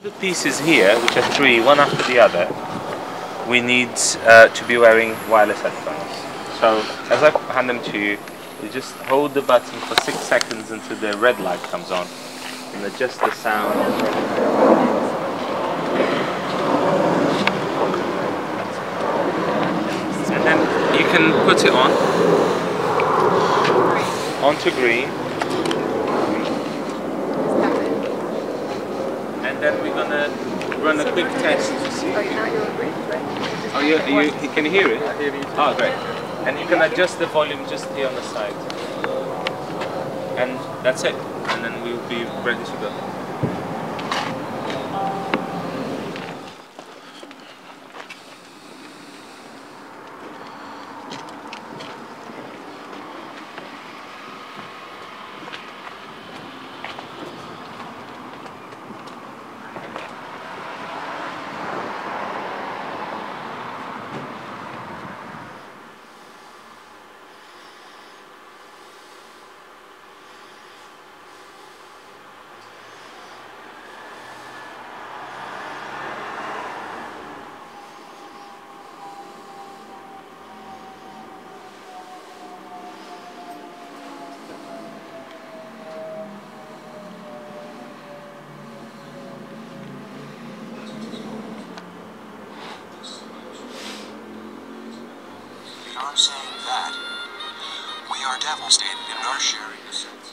The pieces here, which are three, one after the other, we need to be wearing wireless headphones. So as I hand them to you, you just hold the button for 6 seconds until the red light comes on and adjust the sound. And then you can put it on onto green. And then we're gonna run a quick test to see. Oh, you can you hear it? Oh, great. And you can adjust the volume just here on the side. And that's it. And then we'll be ready to go. Beyond saying that, we are devastated in our sharing a sense.